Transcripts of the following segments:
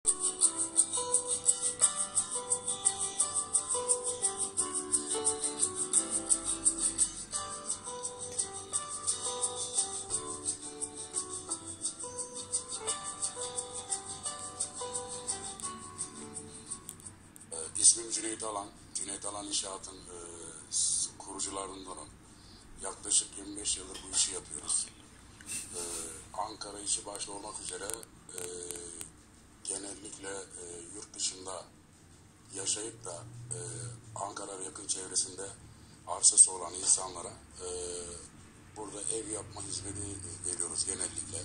İsmim Cüneyt Alan. Cüneyt Alan İnşaat'ın kurucularındanım. Yaklaşık 25 yıldır bu işi yapıyoruz. Ankara işi başta olmak üzere genellikle yurt dışında yaşayıp da Ankara ve yakın çevresinde arsası olan insanlara burada ev yapma hizmeti veriyoruz genellikle.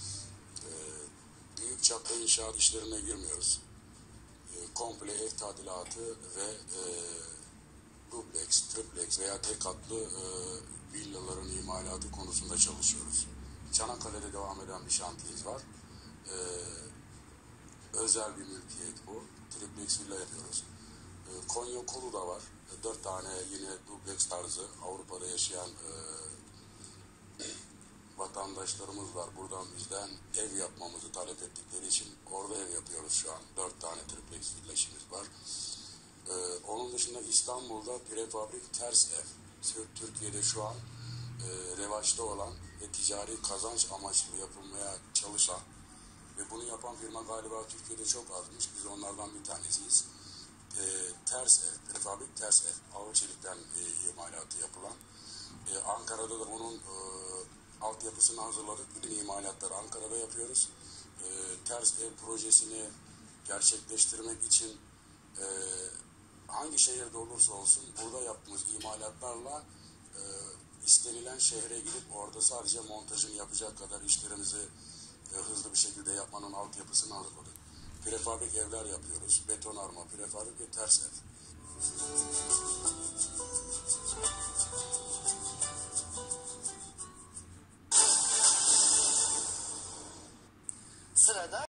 Büyük çapta inşaat işlerine girmiyoruz. Komple ev tadilatı ve dubleks, triplex veya tek katlı villaların imalatı konusunda çalışıyoruz. Çanakkale'de devam eden bir şantiyemiz var. Özel bir mülkiyet bu. Triplex villa yapıyoruz. Konya Kolu'da var. 4 tane yine dubleks tarzı Avrupa'da yaşayan vatandaşlarımız var. Buradan bizden ev yapmamızı talep ettikleri için orada ev yapıyoruz şu an. 4 tane triplex villa işimiz var. Onun dışında İstanbul'da prefabrik ters ev. Türkiye'de şu an revaçta olan ve ticari kazanç amaçlı yapılmaya çalışan ve bunu yapan firma galiba Türkiye'de çok azmış. Biz onlardan bir tanesiyiz. Ters ev, prefabrik ters ev. Ağır çelikten imalatı yapılan. Ankara'da da onun altyapısını hazırladık. Bütün imalatları Ankara'da yapıyoruz. Ters ev projesini gerçekleştirmek için hangi şehirde olursa olsun burada yaptığımız imalatlarla istenilen şehre gidip orada sadece montajını yapacak kadar işlerimizi hızlı bir şekilde yapmanın altyapısını hazırladık. Prefabrik evler yapıyoruz. Betonarme, prefabrik ve ters ev. Sırada